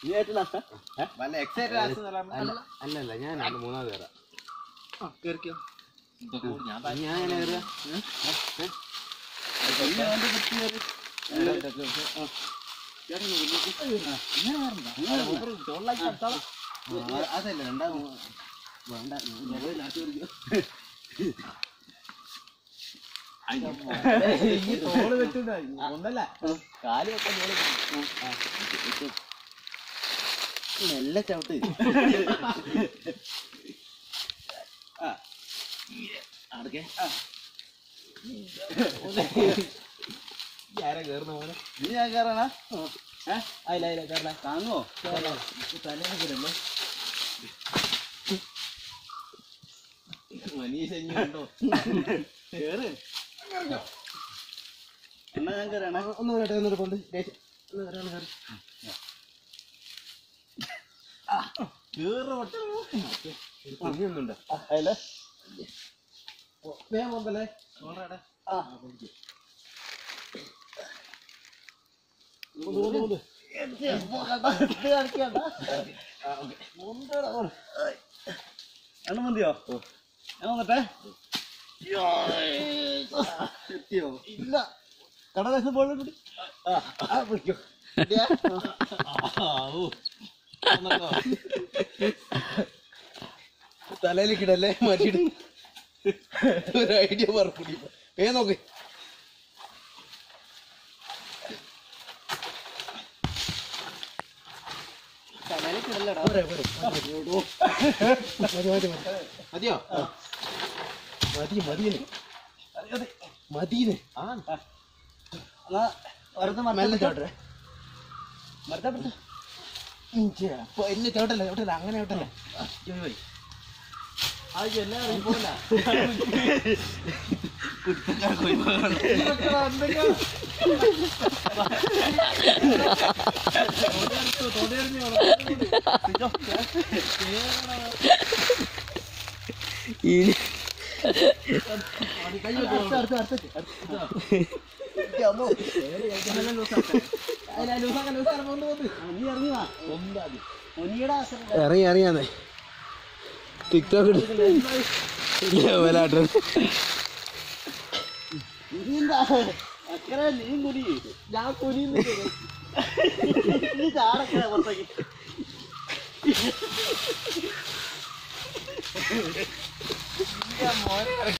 അല്ലല്ല ഞാൻ മൂന്നാമത് കയറാം. അതല്ല രണ്ടാമത് വേണ്ട തോള് വെട്ടുണ്ടായി ഒന്നല്ല കാല് വെക്കാൻ നല്ല ചവിട്ട് ആരാ കേറുന്ന പോലെ നീ ഞാൻ കേറണ അയില്ല അയില്ല കേറണ താങ്ങോ തലേണ്ടോ മനീഷോ കേറ് എന്നാ ഞാൻ കയറാണ് ഒന്ന് കേട്ടെ ഒന്നൂടെ കൊണ്ട് കേറുന്നുണ്ട് അല്ലേ വേഗം പോകല്ലേ എണ്ണ മതിയോ ഞാൻ വന്നിട്ടെ എത്തിയോ ഇല്ല കടലാസ് ബോൾ പിടിക്കോ തലയിലേക്കിടല്ലേ മാറ്റിയിട്ട് ഒരു ഐഡിയ പറക്കൂടി വേ നോക്ക് മതിയോ മതി മതിയെ മതിയെ മെല്ലെ ചോട്ടെ മരത്തെ എന്നെ ചോട്ടല്ല ചോട്ടല്ല അങ്ങനെ ചോട്ടല്ല എല്ലാവരും പോല ഇറങ്ങി ഇറങ്ങിയാന്നേ ടിക്ടോക്ക് ലെവലാട്ടോ നീ കുരി ഞാൻ കുരി ചാടക്കണ പുറത്തേക്ക്